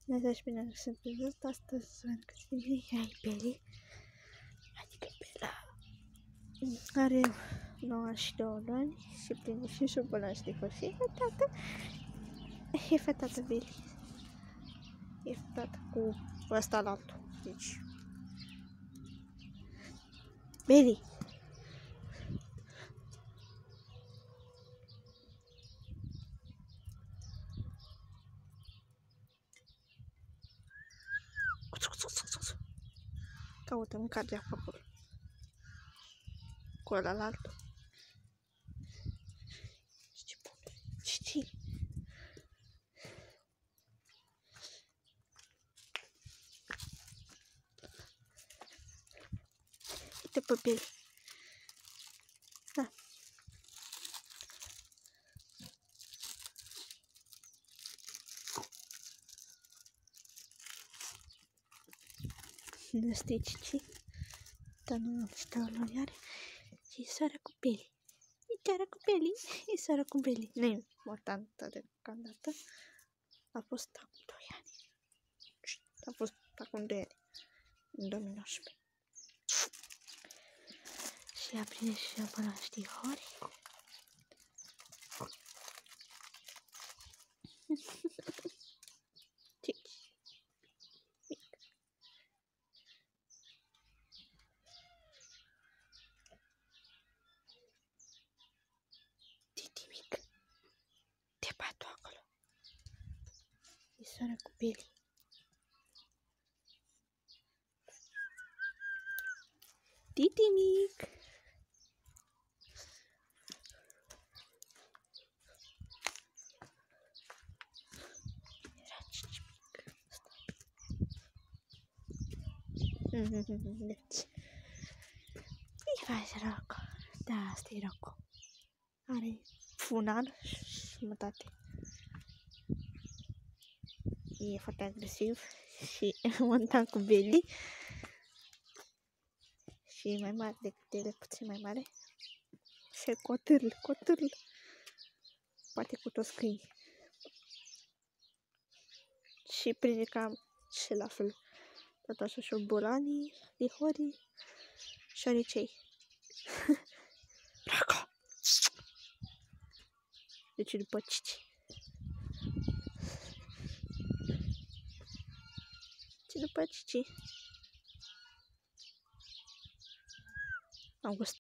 Neața și bine sunt prezent. Astăzi în câteva ai Beli, adică Bela. Are 9 și 2 luni și prinde și șobolan și și e fetată. E fetată Beli. E fetată cu ăsta la altul. Deci Beli. Caută mâncare de acolo. Cu ăla la altul. Ce bun. Ce? Uite pe Beli. Ha. Nu știi ce? Dar nu știu luni are. E soară cu Beli. E soară cu Beli. E soară cu Beli. Nu e mortantă deocamdată. A fost acum 2 ani. A fost acum 2 ani. În 2019. Și a prins și până știi hori. Titi mic. Te batu acolo. E soară cu Beli. Titi mic. Era cici mic. Deci. Îi faci Rocco. Da, asta e Rocco. Are un an și jumătate. E foarte agresiv și montan cu Beli. Și e mai mare decât ele, puțin mai mare. Și e cotârl. Poate cu toți câini. Și prinde cam și la fel. Tot așa șobolanii, lihorii, șoricei. Rocco! Deci după Cici. După Cici. Am gustat.